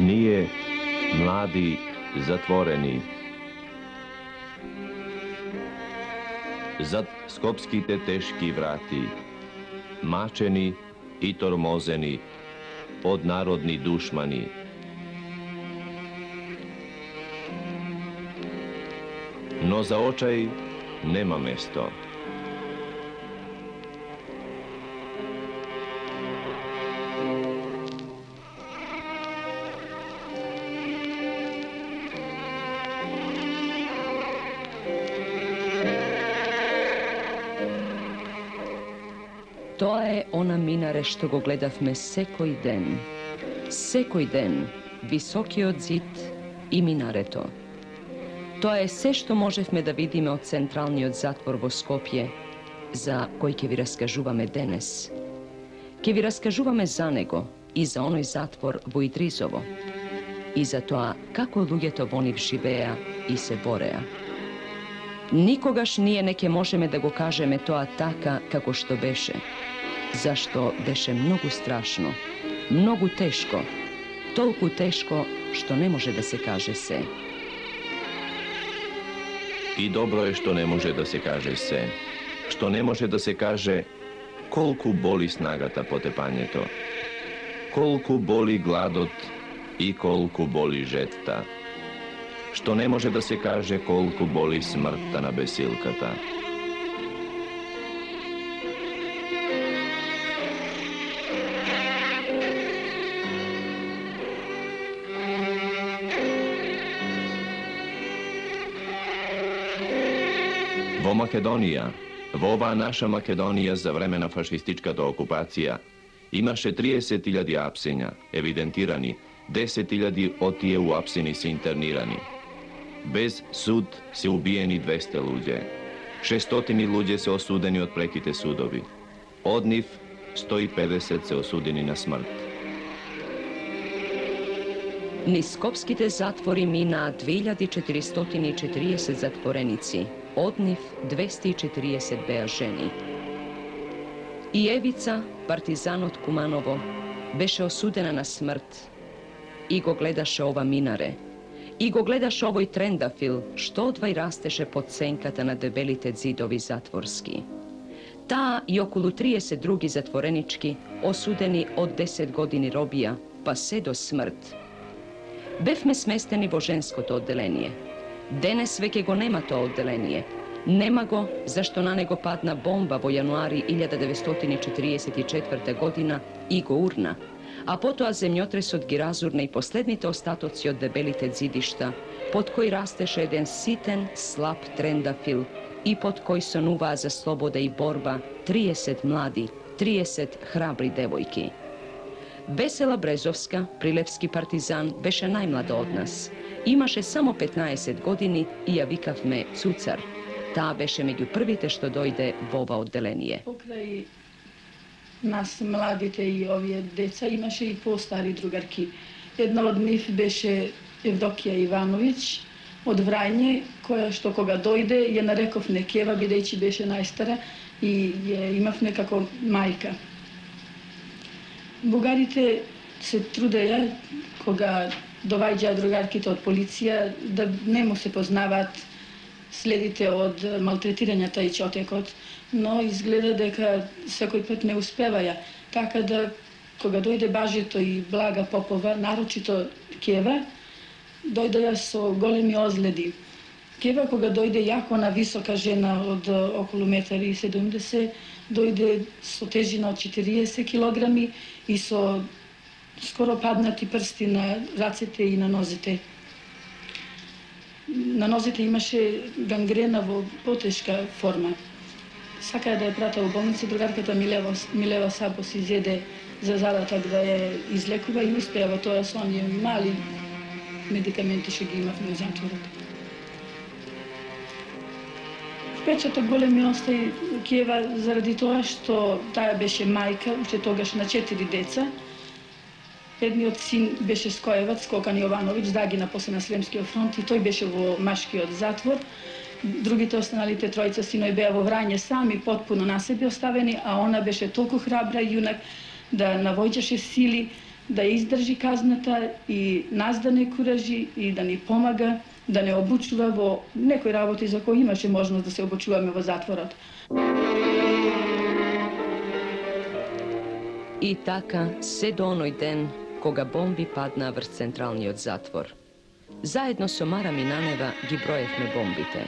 Ние, млади, затворени. Зад скопските тешки врати, мачени и тормозени од народни душмани. Но за очај нема место. Тоа е она минаре што го гледавме секој ден. Секој ден, високиот зид и минарето. Тоа е се што можевме да видиме од централниот затвор во Скопје, за кој ќе ви раскажуваме денес. Ќе ви раскажуваме за него и за оној затвор во Идризово. И за тоа како луѓето во нив живеа и се бореа. Никогаш ние не ќе можеме да го кажеме тоа така како што беше. Зашто беше многу страшно, многу тешко, толку тешко што не може да се каже се. И добро е што не може да се каже се, што не може да се каже колку боли снагата по тепањето, колку боли гладот и колку боли жетта, што не може да се каже колку боли смртта на бесилката. Во Македонија, во оваа наша Македонија за време на фашистичката окупација, имаше 30.000 апсења, евидентирани, 10.000 од тие уапсени се интернирани. Без суд се убиени 200 луѓе, 600 луѓе се осудени од преките судови. Од нив 150 се осудени на смрт. Низ скопските затвори минаа 2440 затвореници, од нив 240 беа жени. И Евица, партизанот Куманово, беше осудена на смрт и го гледаше ова минаре. И го гледаше овој трендафил, што одвај растеше под сенката на дебелите зидови затворски. Таа и околу 30 други затворенички, осудени од 10 години робија, па се до смрт. Бевме сместени во женското одделение. Денес веќе го нема тоа одделение. Нема го, зашто на него падна бомба во јануари 1944 година и го урна, а потоа земјотресот ги разурна и последните остатоци од дебелите зидишта, под кој растеше еден ситен, слаб трендафил и под кој сонуваа за слобода и борба 30 млади, 30 храбри девојки. Весела Брезовска, прилепски партизан, беше најмлада од нас. Имаше само 15 години и ја викавме Цуцар. Таа беше меѓу првите што дојде во ова одделение. Покрај нас младите и овие деца имаше и постари другарки. Една од нив беше Евдокија Ивановиќ од Врајне, која што кога дојде ја нарековме Кева, бидејќи беше најстара и ја имавме како мајка. Бугарите се трудеја кога доваѓаа другарките од полиција да не му се познаваат следите од малтретирањата и чотекот, но изгледа дека секој пат не успеваја. Така да, кога дојде Бажито и Блага Попова, нарочито Кева, дојдеја со големи озледи. Кева, кога дојде јако на висока жена од околу 1,70 м, дојде со тежина од 40 килограми и со скоро паднати прсти на рацете и на нозите. На нозите имаше гангрена во потешка форма. Сакаа да ја прата во болница, другарката Милева Сапос изеде за задатак да ја излекува и успеа во тоа со оние мали медикаменти што ги имавме во затворот. Впечаток големи остаи Кева заради тоа што таа беше мајка, уште тогаш на 4 деца. Едниот син беше скоевац, Скокан Јовановиќ, загина после на Сремскиот фронт и тој беше во машкиот затвор. Другите останалите тројца синови беа во Врање сами, потпуно на себе оставени, а она беше толку храбра и јунак да навоѓаше сили да издржи казната и нас да не куражи и да ни помага, да не обучува во некои работи за кои имаше можност да се обучуваме во затворот. И така, се до оној ден, кога бомби паднаа врз централниот затвор. Заедно со Мара Минанева ги броевме бомбите.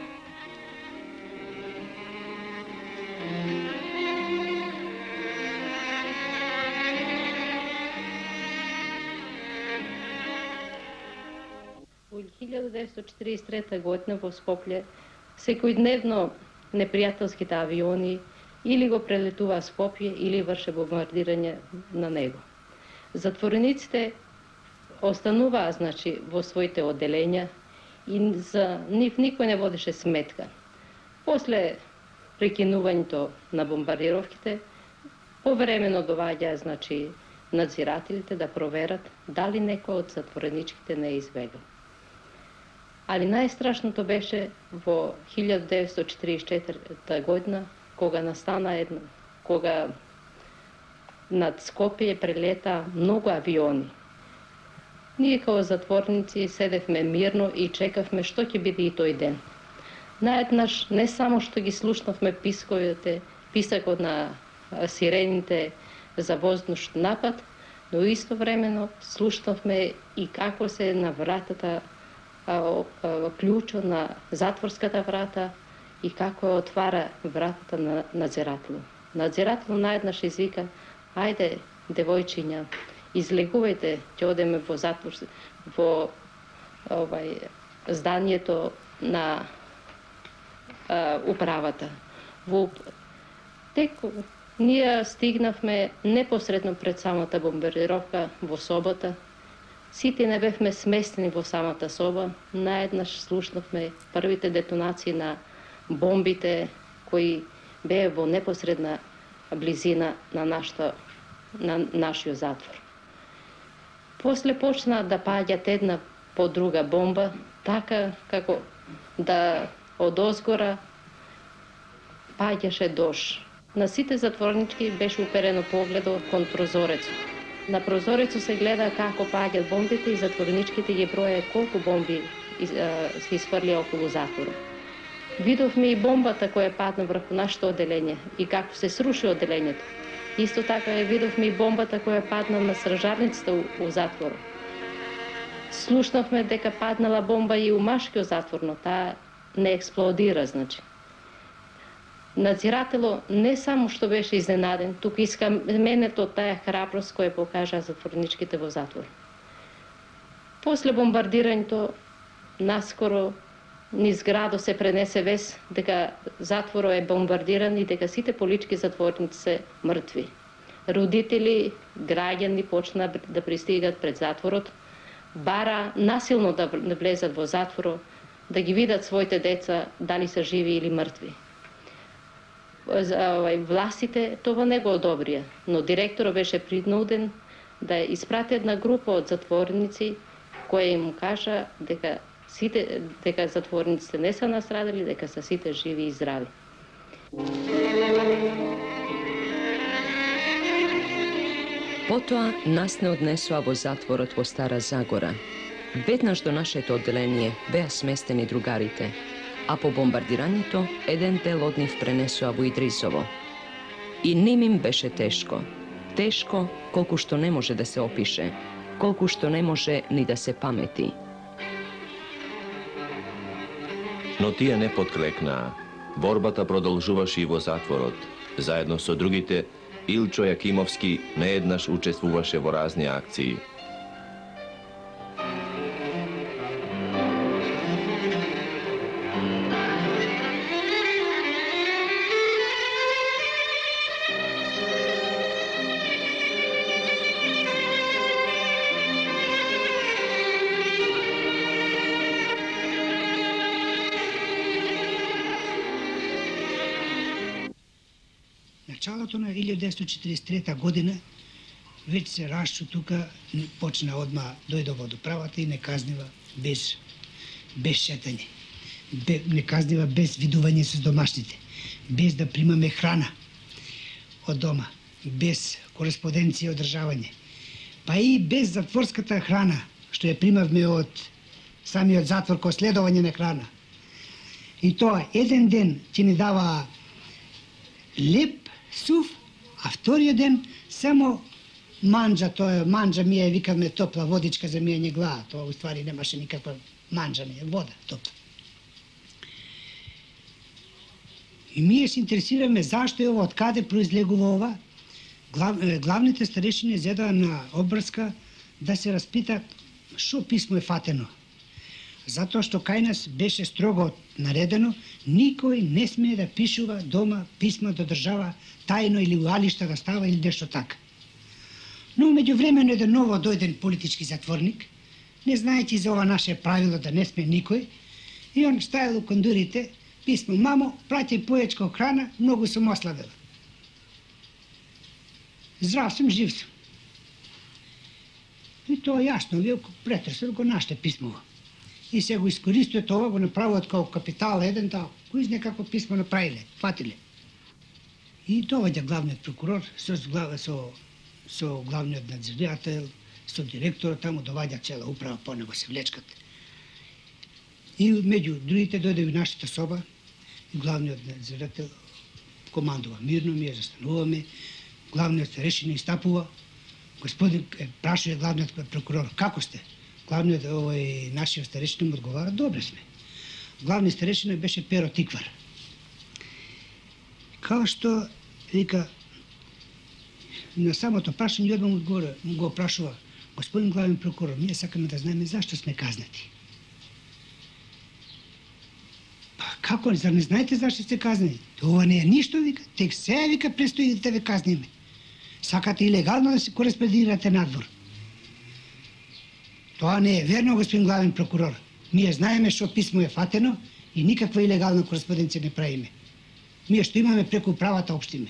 Во 1943 година во Скопје секојдневно непријателските авиони или го прелетуваа Скопје или врше бомбардирање на него. Затворениците остануваа, значи, во своите оделења и за нив никој не водеше сметка. После прекинувањето на бомбардировките, повремено доаѓаа, значи, надзирателите да проверат дали некој од затвореничките не е избегал. Али најстрашното беше во 1944 година, кога настана кога над Скопје прелета многу авиони. Ние као затворници седевме мирно и чекавме што ќе биде и тој ден. Наеднаш не само што ги слушнавме писакот на сирените за воздушен напад, но истовремено слушнавме и како се на вратата клучот на затворската врата и како ја отвара вратата на надзирателот. Надзирателот наеднаш извика: ајде, девојчиња, излегувајте, ќе одеме во затвор, во зданието на управата. Ние стигнавме непосредно пред самата бомбардировка во собата. Сите не бевме сместени во самата соба. Наеднаш слушнавме првите детонации на бомбите кои беа во непосредна близина на нашиот затвор. После почна да паѓат една по друга бомба, така како да одозгора паѓаше дож. На сите затворнички беше уперено погледот кон прозорецот. На прозорецот се гледа како паѓат бомбите и затворничките ги броја колку бомби се изфрлија околу затворот. Видовме и бомбата која падна врху нашето оделење и како се сруши оделењето. Исто така видовме и бомбата која падна на стражарницата у затворот. Слушнавме дека паднала бомба и у машкиот затвор, но таа не експлодира, значи. Надзирателот не само што беше изненаден, туку иска менето таа храброст која покажа затворничките во затвор. После бомбардирањето, наскоро низ градот се пренесе вест дека затворот е бомбардиран и дека сите политички затворници се мртви. Родители, граѓани почна да пристигат пред затворот, бара насилно да влезат во затворот, да ги видат своите деца дали се живи или мртви. Властите това не го одобрија, но директорот беше принуден да испрати една група од затворници која им кажа дека затворниците не се настрадали, дека се сите живи и здрави. Потоа нас не однесоа во затворот во Стара Загора. Веднаш до нашето одделение беа сместени другарите, а по бомбардирањето еден дел од нив пренесоа во Идрисово. И ним им беше тешко. Тешко колку што не може да се опише, колку што не може ни да се памети. Но тие не подклекнаа. Борбата продолжуваше и во затворот. Заедно со другите, Илчо Јакимовски нееднаш учествуваше во разни акции. Началото на 1943 година веќе се расчу тука, почна одма, дојде во доправата и не казнива без шетање. Не казнива без видување со домашните, без да примаме храна од дома, без кореспонденција и одржавање. па и без затворската храна, што ја примавме од самиот затвор кој следување на храна. И тоа еден ден ќе ни дава леп, сув, а вториот ден само манџа, тоа манџа ми е, викаме, топла водичка за мијање глава. Тоа уствари немаше никаква манџа, не вода топла. И ние се интересираме зашто е ова, од каде произлегува ова. Главните старешини зедаа на обврска да се распитат што писмо е фатено. Затоа што кај нас беше строго наредено, никој не смее да пишува дома писма до држава тајно или у алишта да става или нешто така. Но меѓувремено еден ново дојден политички затворник, не знаејќи за ова наше правило да не сме никој, и он ставил у кондурите писмо: мамо, праќај поечка храна, многу сум ослабела. Здрав сум, жив сум. И тоа јасно, вие претресел го наште писмо. И се го искористуе тоа, го направуват као капитал еден, да, кој знае како писмо направиле, фатиле. И доваѓа главниот прокурор со главниот надзирател, со директорот, таму доваѓа цела управа, по него се влечкат. И меѓу другите дојде и нашата соба, и главниот надзирател командува: мирно ми е, застануваме. Главниот старешина истапува. Господин, прашува главниот прокурор: како сте? Главниот нашиот старешина му одговара: добре сме. Главниот старешина беше Перо Тиквар. Као што, вика, на самото прашање одма му го прашува: господин главен прокурор, ние сакаме да знаеме зашто сме казнати. Па како, зар не знаете зашто сте казнати? Ова не е ништо, вика, тек се, вика, престои да ве казниме. Сакате илегално да се кореспондирате надвор. Тоа не е верно, господин главен прокурор. Ние знаеме што писмо е фатено и никаква илегална кореспонденција не правиме. Ние што имаме преку правата општиме.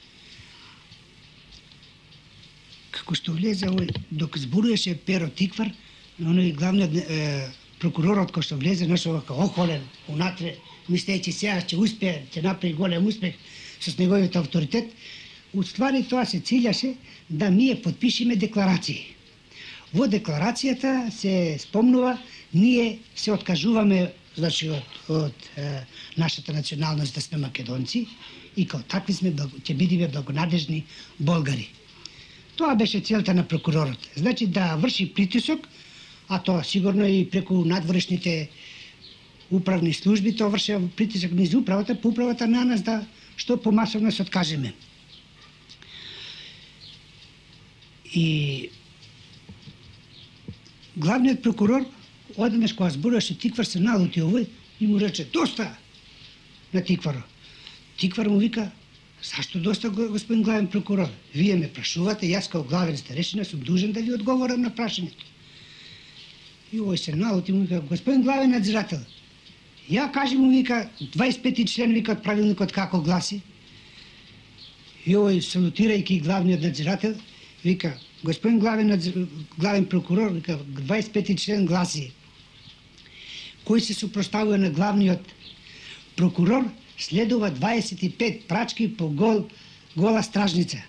Како што влезе овој, док зборуваше Перо Тиквар, оној главниот прокуророт кој што влезе нашо вака охолен унатре, мислејќи сега ќе успее, ќе направи голем успех со неговиот авторитет, уствари тоа се циљаше да ние подпишеме декларации. Во декларацијата се спомнува, ние се откажуваме, значи, од нашата националност да сме македонци и као такви сме, ќе бидеме благонадежни болгари. Тоа беше целта на прокуророт. Значи да врши притисок, а тоа сигурно и преку надворешните управни служби, тоа врши притисок низ управата, по управата на нас да што помасовно се откажеме. И главниот прокурор, одеднаш кога зборуваше Тиквар, се налути овој и му рече: доста на Тикваро. Тиквар му вика: зашто доста, господин главен прокурор? Вие ме прашувате, јас као главен старешина сум дужен да ви одговорам на прашањето. И овој се налути му вика: господин главен надзирател, ја кажи му, вика, 25-ти член, вика, од правилникот како гласи. И овој, салутирајќи главниот надзирател, вика: господин главен прокурор, вика, 25-ти член гласи: кој се супроставува на главниот прокурор, следува 25 прачки по гола стражница.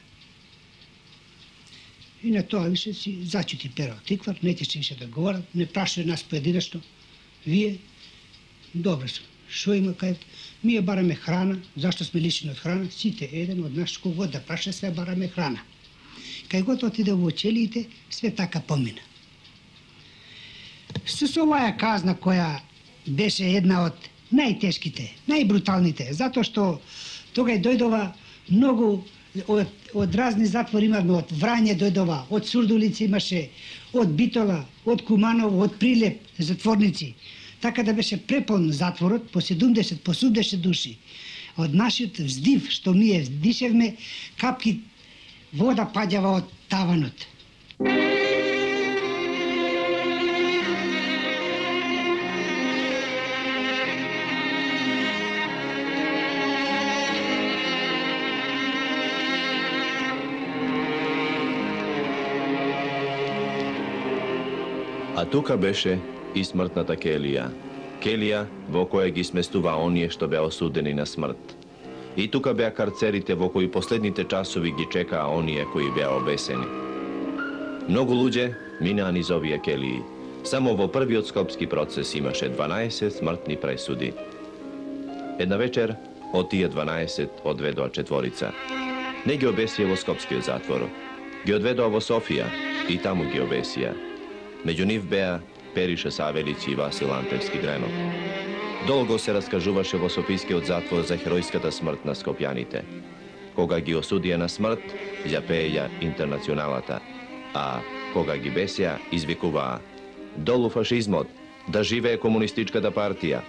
И на тоа више си зачути Перо Тиквар, не ќе више да говорат, не прашува нас поединечно: вие, добре сум, шо има кај? Ние бараме храна, зашто сме лишени од храна? Сите еден од нас кога да праша, све бараме храна. Кај гото отиде во учелиите, све така помина. Со оваа казна која беше една од најтешките, најбруталните, затоа што тогај дојдова многу од разни затвори, имаме од Врање дојдова, од Сурдулица имаше, од Битола, од Куманово, од Прилеп затворници. Така да беше преполн затворот, по 70, по 80 души. Од нашиот вздив што ние дишевме, капки вода паѓава од таванот. А тука беше и смртната келија. Келија во која ги сместува оние што беа осудени на смрт. И тука беа карцерите во кои последните часови ги чекаа оние кои беа обесени. Многу луѓе минаа низ овие келии. Само во првиот скопски процес имаше 12 смртни пресуди. Една вечер, од тие 12 одведоа 4. Не ги обесија во скопскиот затвор. Ги одведоа во Софија и таму ги обесија. Меѓу нив беа Периша Савелиќ и Васил Антевски Дренов. Долго се раскажуваше во Софискиот затвор за херојската смрт на скопјаните. Кога ги осудија на смрт, ја пееја Интернационалата, а кога ги бесија, извикуваа: долу фашизмот, да живее комунистичката партија.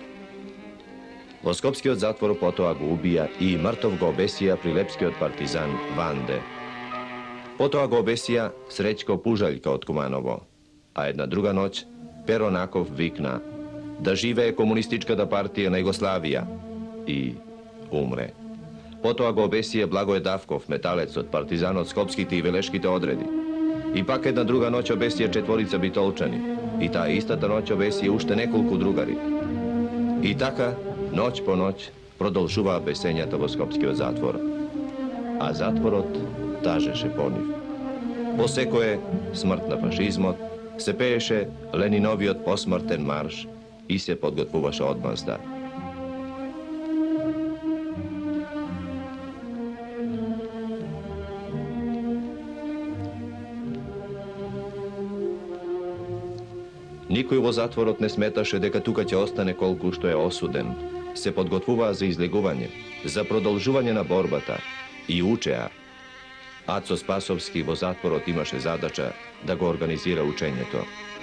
Во Скопскиот затвор потоа го убија и мртов го обесија прилепскиот партизан Ванде. Потоа го обесија Среќко Пужаљка од Куманово, а една друга ноќ Перо Наков викна: да живее комунистичката партија на Југославија, и умре. Потоа го обесија Благој Давков, металецот, партизан од скопските и велешките одреди. И пак една друга ноќ обесија 4 битолчани, и таа истата ноќ обесија уште неколку другари. И така, ноќ по ноќ, продолжуваа бесењата во Скопскиот затвор. А затворот тажеше по нив. По секое смрт на фашизмот се пееше Лениновиот посмртен марш и се подготвуваше одмазда. Никој во затворот не сметаше дека тука ќе остане колку што е осуден. Се подготвуваа за излегување, за продолжување на борбата и учеа. Ацо Спасовски во затворот имаше задача да го организира учењето.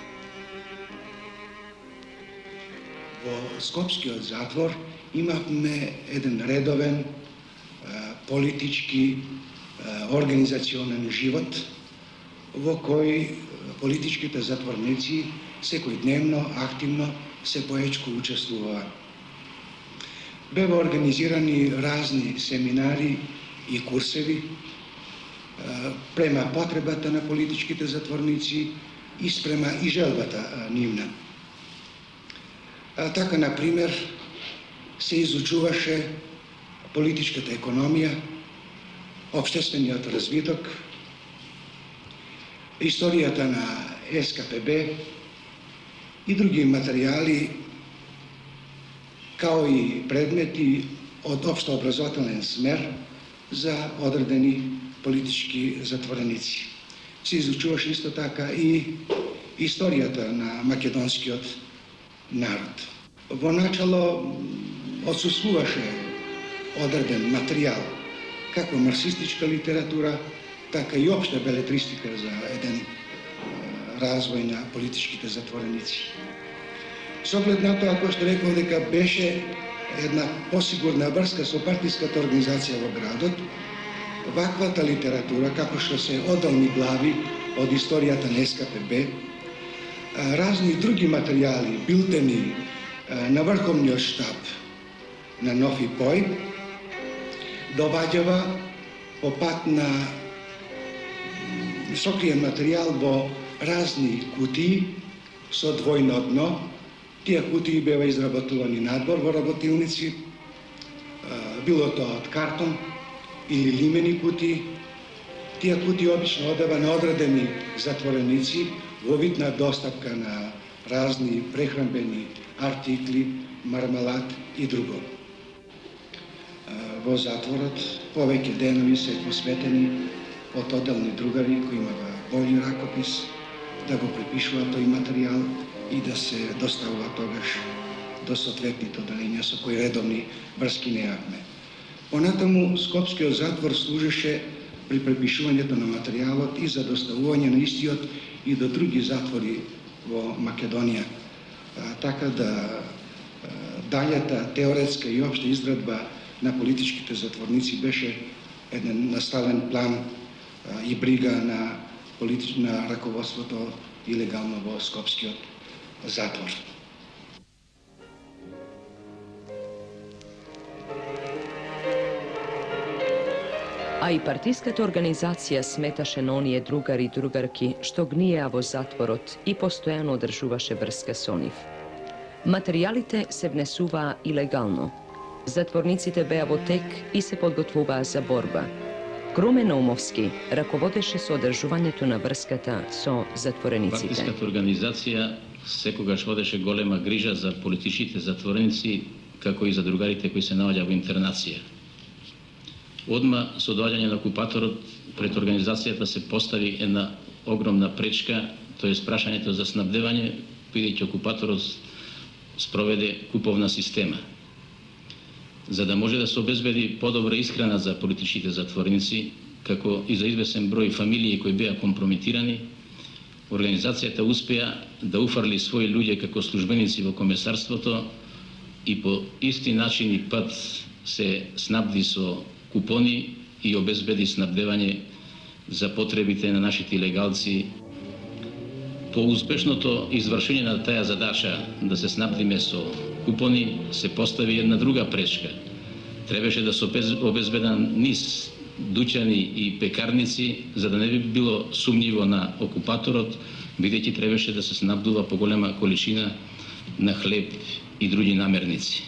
Во Скопскиот затвор имавме еден редовен политички организационен живот во кој политичките затворници секојдневно, активно се поечко учествуваа. Беа организирани разни семинари и курсеви према потребата на политичките затворници и спрема и желбата нивна. Така, например, се изучуваше политичката економија, општествениот развиток, историјата на СКПБ и други материјали, као и предмети од општообразователен смер за одредени политички затвореници. Се изучуваше исто така и историјата на македонскиот народ. Во начало отсутствуваше одреден материјал, како марксистичка литература, така и општа белетристика за еден развој на политичките затвореници. Со оглед на тоа, кој што рекол дека беше една посигурна врска со партиската организација во градот, ваквата литература, како што се одделни глави од историјата на СКПБ, разни други материјали, билтени на врховниот штаб на Нов и Пој, доваѓава по пат на сокриен материјал во разни кутии со двојно дно. Тие кутии беа изработувани надвор во работилници, било тоа од картон или лимени кутии. Тие кутии обично одева на одредени затвореници во вид на доставка на разни прехранбени артикли, мармелад и друго. Во затворот повеќе денови се посветени од одделни другари кои имаа бољи ракопис да го препишуваат тој материјал и да се доставува тогаш до соодветните одделенија со кои редовни врски неавме. Понатаму Скопскиот затвор служеше при препишувањето на материјалот и за доставување на истиот и до други затвори во Македонија. Така да далјата теоретска и општа изградба на политичките затворници беше еден наставен план и брига на раководството илегално во Скопскиот затвор. А и партиската организација сметаше на оние другари и другарки што гниеа во затворот и постојано одржуваше врска со нив. Материјалите се внесуваа илегално. Затворниците беа во тек и се подготвуваа за борба. Круме Наумовски раководеше со одржувањето на врската со затворениците. Партиската организација секогаш водеше голема грижа за политичките затвореници, како и за другарите кои се наоѓа во интернација. Одма со доаѓање на окупаторот пред организацијата се постави една огромна пречка, тоа е прашањето за снабдевање, бидејќи окупаторот спроведе куповна система. За да може да се обезбеди подобра исхрана за политичките затвореници, како и за извесен број фамилии кои беа компрометирани, организацијата успеа да уфрли своји луѓе како службеници во комесарството и по исти начин и пат се снабди со купони и обезбеди снабдевање за потребите на нашите илегалци. По успешното извршење на таа задача да се снабдиме со купони, се постави една друга пречка. Требаше да се обезбедат низ дуќани и пекарници, за да не би било сумњиво на окупаторот, бидејќи требаше да се снабдува поголема количина на хлеб и други намерници.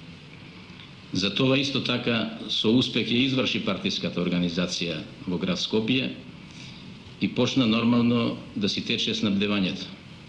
За тоа исто така со успех ја изврши партиската организација во град Скопје и почна нормално да си тече снабдевањето.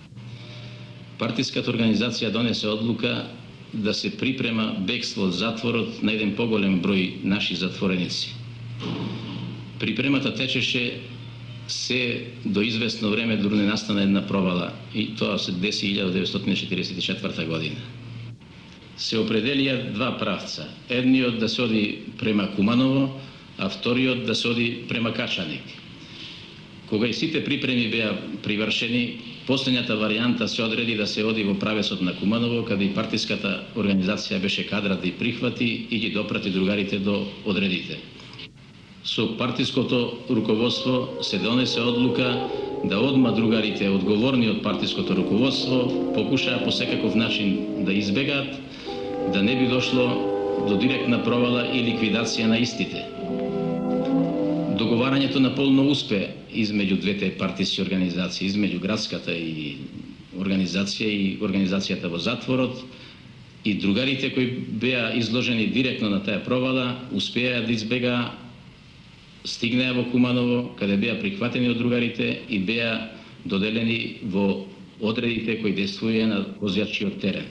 Партиската организација донесе одлука да се припрема бегство од затворот на еден поголем број наши затвореници. Припремата течеше се до известно време, дури не настана една провала, и тоа се деси 1944 година. Се определија два правца. Едниот да се оди према Куманово, а вториот да се оди према Качаник. Кога и сите припреми беа привршени, последната варијанта се одреди да се оди во правецот на Куманово, каде и партиската организација беше кадра да ја прихвати и ги допрати другарите до одредите. Со партиското руководство се донесе одлука да одма другарите одговорни од партиското руководство покушаа по секаков начин да избегаат, да не би дошло до директна провала и ликвидација на истите. Договарањето наполно успе измеѓу двете партиски организации, измеѓу градската и организацијата во затворот, и другарите кои беа изложени директно на таа провала успеа да избегаа, стигнаа во Куманово, каде беа прихватени од другарите и беа доделени во одредите кои действуваја на возјачиот терен.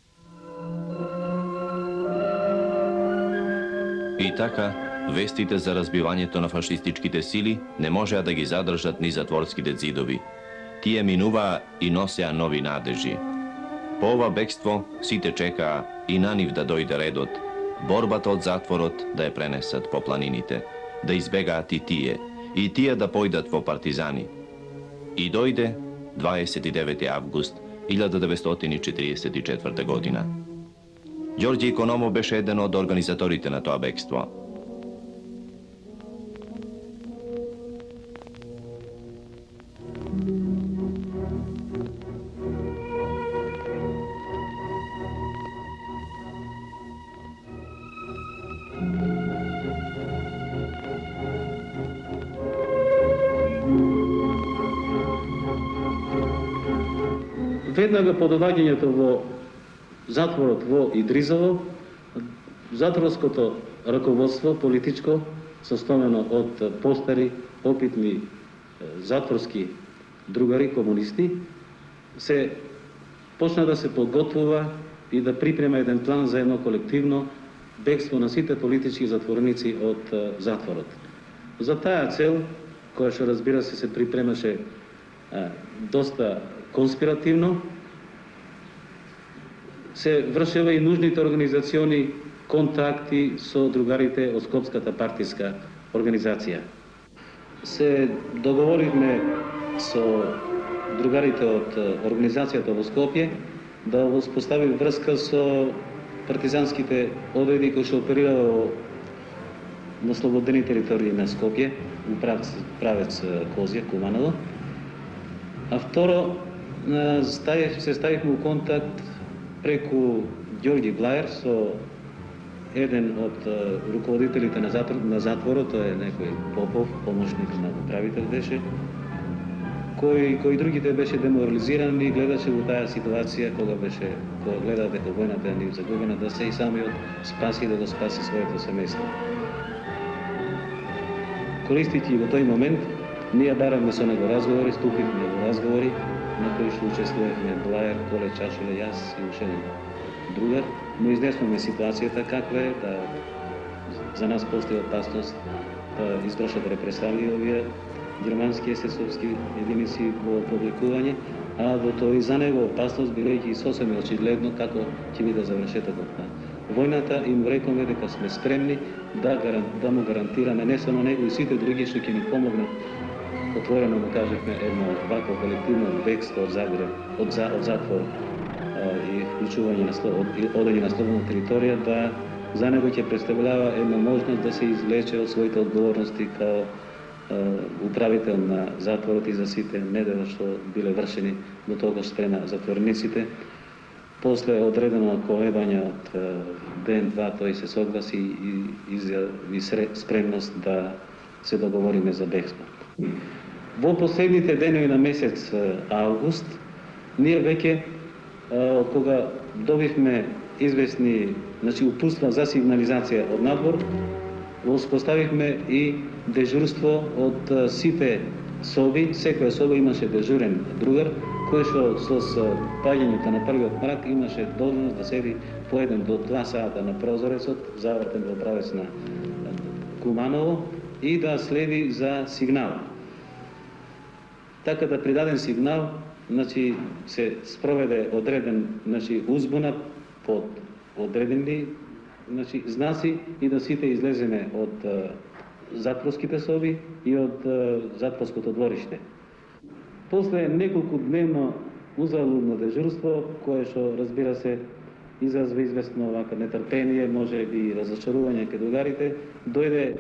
И така, вестите за разбивањето на фашистичките сили не можеа да ги задржат ни затворските зидови. Тие минуваа и носеа нови надежи. По ова бегство сите чекаа и на нив да дојде редот, борбата од затворот да ја пренесат по планините, да избегаат и тие да појдат во партизани. И дојде 29. август 1944 година. Ѓорѓе Икономов беше еден од организаторите на тоа бегство. Веднага по доаѓањето во затворот во Идризово, затворското раководство, политичко, составено од постари, опитни затворски другари, комунисти, се почна да се подготвува и да припрема еден план за едно колективно бегство на сите политички затвореници од затворот. За таа цел, која што разбира се припремаше доста конспиративно, се вршева и нужните организациони контакти со другарите од Скопската партиска организација. Се договоривме со другарите од организацијата во Скопје да воспостави врска со партизанските одреди кои што оперираа на слободени територии на Скопје, правец Козија, Куманово. А второ, се ставивме у контакт преку Ѓорѓи Блаер со еден од руководителите на затворот, тоа е некој Попов, помошник на управител беше, кој другите беше деморализиран и гледаше во таа ситуација кога гледа дека војната е нив загубена, да се и самиот спаси, да го спаси своето семејство. Искористити во тој момент, ние баравме со него разговори, ступивме во разговори, на кои што учествувавме Блаер, Коле, Чашуле, јас и уште еден другар, но изнесуваме ситуацијата каква е, да за нас постои опасност да извршат репресалии овие германски есесовски единици во публикување, а во тој за него опасност билејќи сосем очигледно како ќе биде завршетокот на војната, им рекоме дека сме спремни да му гарантираме не само него и сите други што ќе ни помогнат. Отворено му кажевме едно вакво колективно бегство од Загреб, од затвор и вклучување на одење на слободна територија, да за него ќе представлява една можност да се извлече од своите одговорности као управител на затворот и за сите недела што биле вршени до тогаш спрема затворениците. После одредено колебање од ден-два тој се согласи и изјави спремност да се договориме за бегство. Во последните денови на месец август, ние веќе кога добивме известни упутства за сигнализација од надвор, успоставивме и дежурство од сите соби. Секоја соба имаше дежурен другар, кој што со паѓањето на првиот мрак имаше должност да седи по 1 до 2 сата на прозорецот, завртен во правец на Куманово, и да следи за сигнал. Така да при даден сигнал, се спроведе одреден узбуна под одредени знаци и да сите излеземе од затворските соби и од затворското двориште. После неколку дневно узалудно дежурство, кое што, разбира се, изразва известно вака нетрпение, може би и разочарување кај другарите, дојде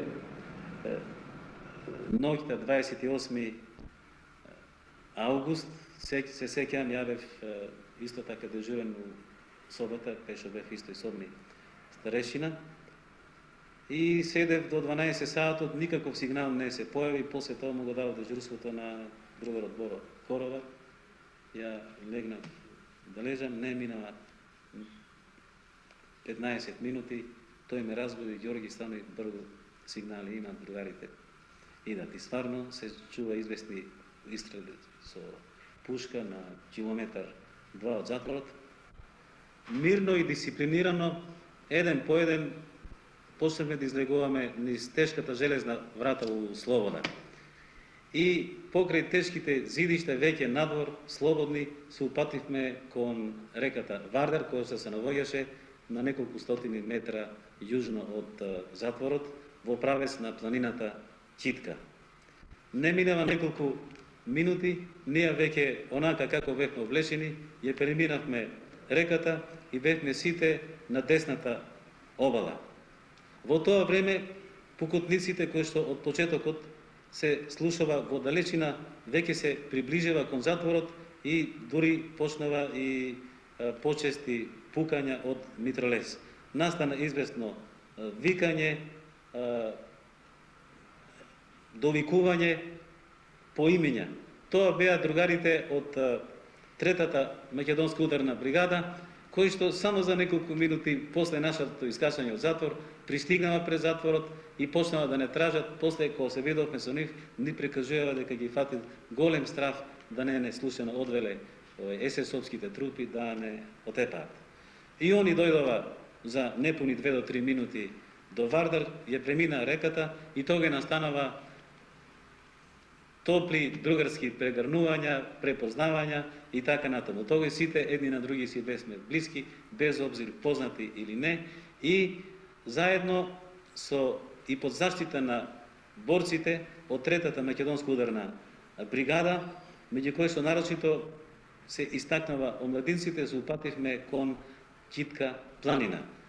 ноќта 28 август, се сеќавам, ја бев исто така дежурен у собата, кај што бев исто и собни старешина, и седев до 12 саатот, никаков сигнал не се појави, после тоа му го дава дежурството на другарот Боро Хорова. Ја легнав да лежам, не минава 15 минути, тој ме разбуди, Ѓорги, стани брзо сигнали има другарите. Идат и стварно се чува известни истрели со пушка на километар 2 од затворот. Мирно и дисциплинирано, еден по еден, почнавме да излегуваме низ тешката железна врата у слобода. И покрај тешките зидишта, веќе надвор, слободни, се упативме кон реката Вардар, која се наоѓаше на неколку стотини метра јужно од затворот, во правец на планината Читка. Не минава неколку минути, ние веќе, онака како бевме облечени, ја преминавме реката и бевме сите на десната обала. Во тоа време, пукотниците кои што од почетокот се слушава во далечина, веќе се приближива кон затворот и дури почнава и почести пукања од митролез. Настана известно викање, довикување по имења. Тоа беа другарите од третата македонска ударна бригада, кои што само за неколку минути после нашето искачање од затвор пристигнава пред затворот и почнава да не тражат. После кога се видовме со нив, ни прикажува дека ги фати голем страф да не случајно одвеле есесовските трупи да не отепаат. И они дојдова за непуни 2 до 3 минути до Вардар, ја премина реката и тога настанава топли другарски прегрнувања, препознавања и така натаму. Тога сите едни на други си бесме блиски, без обзир познати или не, и заедно и под заштита на борците од третата македонска ударна бригада, меѓу кои што нарочито се истакнува омладинците, се упативме кон Читка планина.